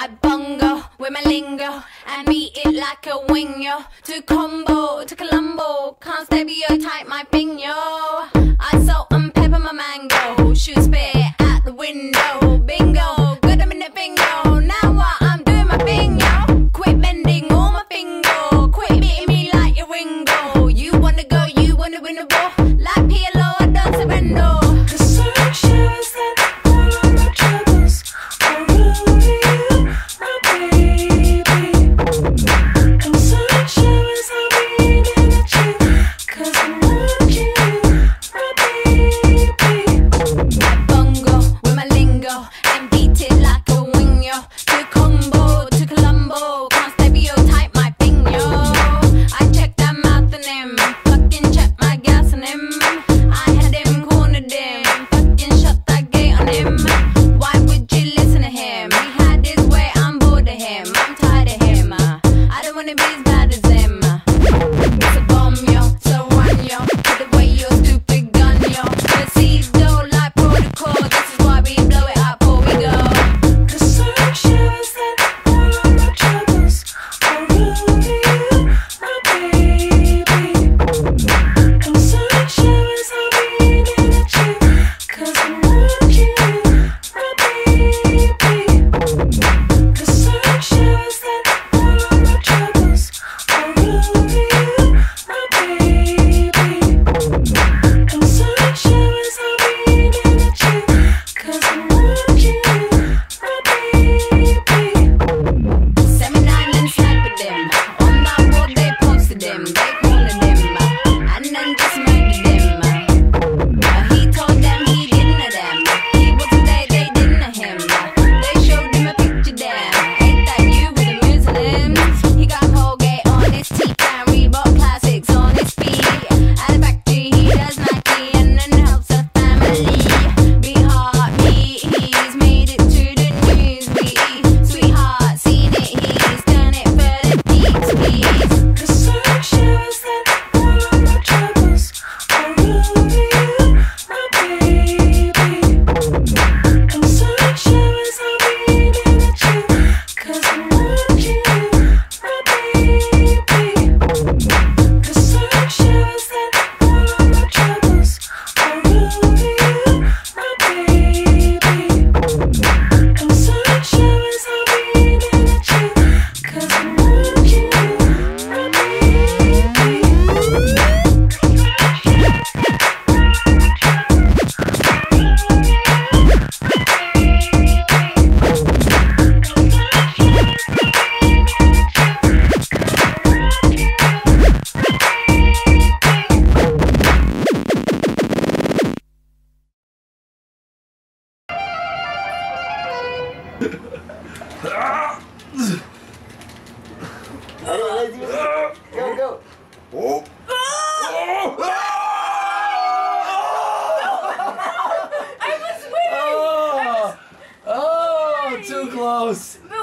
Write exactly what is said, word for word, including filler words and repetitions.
I bongo with my lingo and beat it like a wing, yo. To combo, to Colombo, can't stereotype my thing, yo. I salt and pepper my mango, shoot spit out the window. Bingo, good I'm in the bingo. Now what I'm doing my thing, yo. Quit bending all my finger, quit beating me like your Ringo. You wanna go, you wanna win the war. Like P L O, I don't surrender. The sun shows that all of my troubles are ruining my baby. And sun shows I'm reading at you, 'cause I'm watching you, my baby. I bongo with my lingo and beat it like a wing, yo. To combo, to Colombo, can't stereotype my thing, yo. I check that mouth on him, fucking check my gas on him. I had him, cornered him, fucking shut that gate on him. Why would you listen to him? He had his way, I'm bored of him, I'm tired of him. uh, I don't wanna be as bad as him. uh. It's a bomb, yo, so run, yo. Put away your stupid gun, yo. Proceed, don't like protocol, this is why we blow it up before we go. The sun shows that all of my troubles are ruining my baby. And sun shows I'm reading at you, 'cause I'm watching you, my baby. The sun shows that all of my troubles are ruining my baby. And sun shows I'm reading at you, 'cause I'm watching you, my baby. seventy-nine and sniped him. On that wall they posted him, they cornered him, uh, and then just murdered him. uh. He told them he didn't know them. He wasn't there, they didn't know him. uh. They showed him a picture there. Ain't that you with the Muslims? He got Colgate on his teeth and Reebok classics on his feet. At a factory he does Nike and then helps a family. Be hard, me, he's made it to the news. We, sweetheart, seen it, he's done it for the peeps, please. The sun shows that all of my troubles are ruining my baby. And sun shows I'm reading at you, 'cause I'm watching you, my baby. The sun shows that all of my troubles are ruining my baby. And sun shows I'm reading at you, 'cause I'm watching you, my baby. Go, go. Oh. Oh, oh, too close.